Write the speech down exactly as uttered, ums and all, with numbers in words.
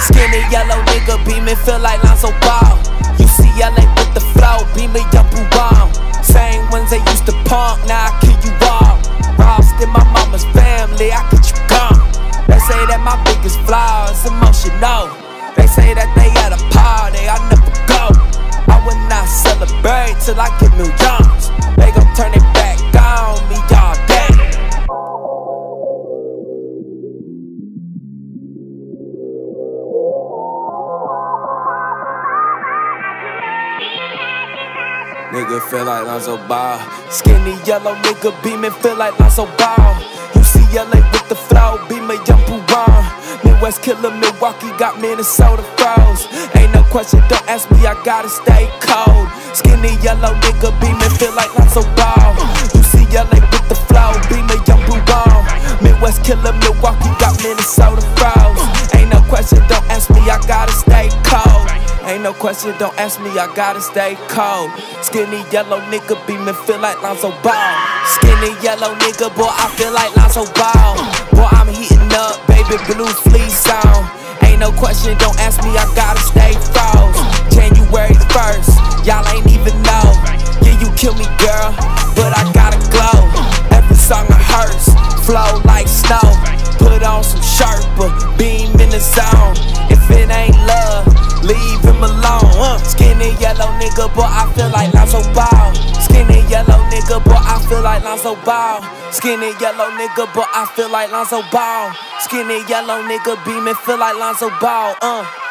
Skinny yellow nigga, Beamon, feel like Lonzo ball. U C L A with the flow, Beamon, young boo bomb. Same ones they used to punk, now I kill you all. Lost in my mama's family, I get you gone. They say that my biggest flaw is emotional. They say that they at a party, I never go. I will not celebrate till I get millions. They gon' turn it back on me all day. Nigga feel like Lonzo ball. Skinny yellow nigga, Beamon, feel like Lonzo ball. U C L A with the flow, Beamon, young boo bomb. Midwest killer, Milwaukee got Minnesota froze. Ain't no question, don't ask me, I gotta stay cold. Skinny yellow nigga, Beamon, feel like Lonzo ball. U C L A with the flow, Beamon, young boo bomb. Midwest killer, Milwaukee got Minnesota froze. Ain't no question, don't ask me, I gotta stay cold. Ain't no question, don't ask me, I gotta stay cold. Skinny yellow nigga, Beamon, feel like Lonzo ball. Skinny yellow nigga, boy, I feel like Lonzo ball. Boy, I'm heating up, baby, blue fleece on. Ain't no question, don't ask me, I gotta stay froze. January first, y'all ain't even know. Yeah, you kill me, girl, but I gotta glow. Every song I hearse, flow like snow. Put on some Sherpa, beam in the zone. If it ain't love, leave him alone. uh. Skinny yellow nigga, boy, I feel like Lonzo ball. Skinny yellow nigga, boy, I feel like Lonzo ball. Skinny yellow nigga, boy, I feel like Lonzo ball. Skinny yellow nigga, Beamon, feel like Lonzo ball. Uh.